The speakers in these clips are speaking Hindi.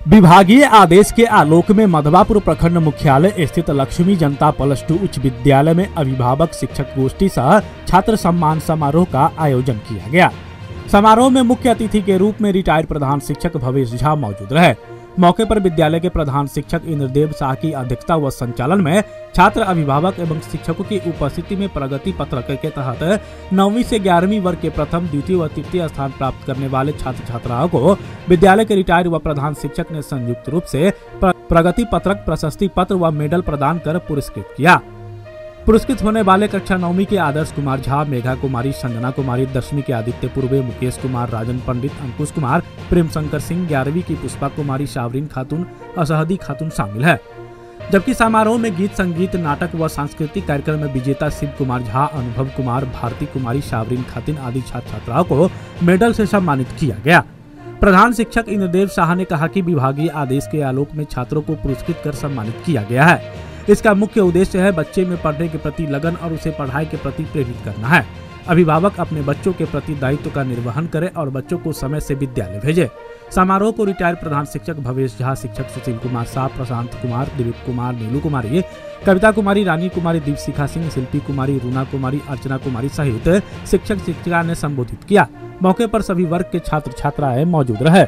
विभागीय आदेश के आलोक में मधवापुर प्रखंड मुख्यालय स्थित लक्ष्मी जनता +2 उच्च विद्यालय में अभिभावक शिक्षक गोष्ठी सह छात्र सम्मान समारोह का आयोजन किया गया। समारोह में मुख्य अतिथि के रूप में रिटायर्ड प्रधान शिक्षक भवेश झा मौजूद रहे। मौके पर विद्यालय के प्रधान शिक्षक इंद्रदेव शाह की अध्यक्षता व संचालन में छात्र, अभिभावक एवं शिक्षकों की उपस्थिति में प्रगति पत्रक के तहत 9वीं से 11वीं वर्ग के प्रथम, द्वितीय व तृतीय स्थान प्राप्त करने वाले छात्र छात्राओं को विद्यालय के रिटायर्ड व प्रधान शिक्षक ने संयुक्त रूप से प्रगति पत्रक, प्रशस्ति पत्र व मेडल प्रदान कर पुरस्कृत किया। पुरस्कृत होने वाले कक्षा 9वीं के आदर्श कुमार झा, मेघा कुमारी, संजना कुमारी, 10वीं के आदित्य पूर्वे, मुकेश कुमार, राजन पंडित, अंकुश कुमार, प्रेम शंकर सिंह, 11वीं की पुष्पा कुमारी, शावरीन खातून, असहदी खातून शामिल है। जबकि समारोह में गीत, संगीत, नाटक व सांस्कृतिक कार्यक्रम में विजेता शिव कुमार झा, अनुभव कुमार, भारती कुमारी, शावरीन खातून आदि छात्र छात्राओं को मेडल से सम्मानित किया गया। प्रधान शिक्षक इंद्रदेव शाह ने कहा कि विभागीय आदेश के आलोक में छात्रों को पुरस्कृत कर सम्मानित किया गया है। इसका मुख्य उद्देश्य है बच्चे में पढ़ने के प्रति लगन और उसे पढ़ाई के प्रति प्रेरित करना है। अभिभावक अपने बच्चों के प्रति दायित्व का निर्वहन करें और बच्चों को समय से विद्यालय भेजें। समारोह को रिटायर्ड प्रधान शिक्षक भवेश झा, शिक्षक सुशील कुमार शाह, प्रशांत कुमार, दिलीप कुमार, नीलू कुमारी, कविता कुमारी, रानी कुमारी, दीपशिखा सिंह, शिल्पी कुमारी, रूना कुमारी, अर्चना कुमारी सहित शिक्षक शिक्षिका ने संबोधित किया। मौके पर सभी वर्ग के छात्र छात्राएं मौजूद रहे।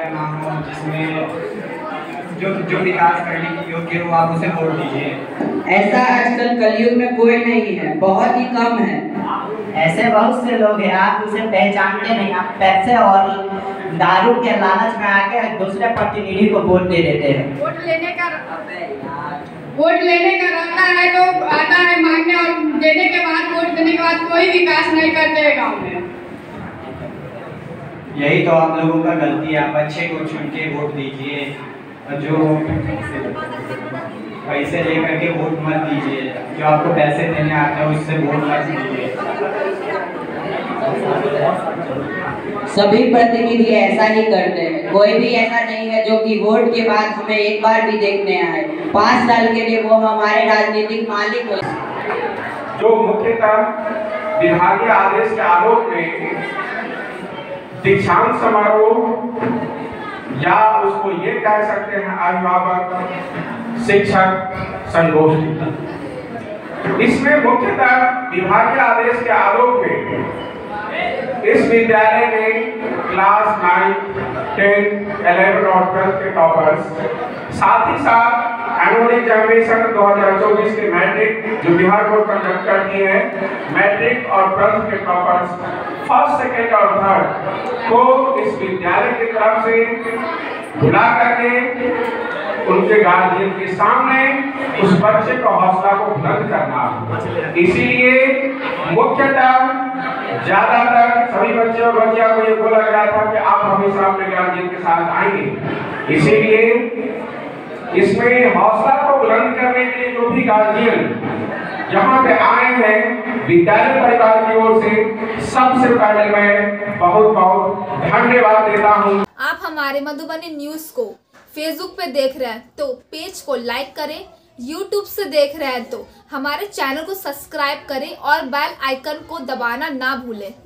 जो विकास करने की योग्य हो आप उसे वोट दीजिए। ऐसा आजकल कलयुग में कोई नहीं है, बहुत ही कम है। ऐसे बहुत से लोग हैं, आप उसे पहचानते नहीं। आप पैसे और दारू के लालच में आके दूसरे प्रतिनिधि को वोट दे देते हैं। वोट लेने का रहता है तो आता है मांगने, और देने के बाद, वोट देने के बाद कोई विकास नहीं करते हैं गाँव में। यही तो आप लोगों का गलती है। आप अच्छे को चुन के वोट दीजिए, जो पैसे लेकर के वोट मत दीजिए। जो आपको पैसे देने आते हैं उससे वोट मत दीजिए। सभी प्रतिनिधि ऐसा ही करते हैं, कोई भी ऐसा नहीं है जो कि वोट के बाद हमें एक बार भी देखने आए। 5 साल के लिए वो हमारे राजनीतिक मालिक हो। जो मुख्यतः विभागीय आदेश के आलोक में दीक्षांत समारोह या उसको ये कह सकते हैं अभिभावक शिक्षक संगोष्ठी, इसमें मुख्यतः विभागीय आदेश के आलोक में इस विद्यालय में क्लास 9, 10, 11 और 12 के टॉपर्स, साथ ही साथ एनुअल एग्जामिनेशन 2024 के मैट्रिक जो बिहार बोर्ड कंडक्ट करती है, मैट्रिक और 12 के टॉपर्स फर्स्ट, सेकेंड और थर्ड को इस विद्यालय की तरफ से बुला करके उनके गार्जियन के सामने उस बच्चे का हौसला को बुलंद करना। इसीलिए मुख्यतः ज्यादातर सभी बच्चे और बच्चियों को ये बोला गया था कि आप हमेशा अपने गार्जियन के साथ आएंगे। इसीलिए इसमें हौसला को बुलंद करने के लिए जो भी गार्जियन यहाँ पे आए हैं, विद्यालय परिवार की ओर से सबसे पहले मैं बहुत बहुत धन्यवाद देता हूँ। आप हमारे मधुबनी न्यूज को फेसबुक पे देख रहे हैं तो पेज को लाइक करें, यूट्यूब से देख रहे हैं तो हमारे चैनल को सब्सक्राइब करें और बेल आइकन को दबाना ना भूलें।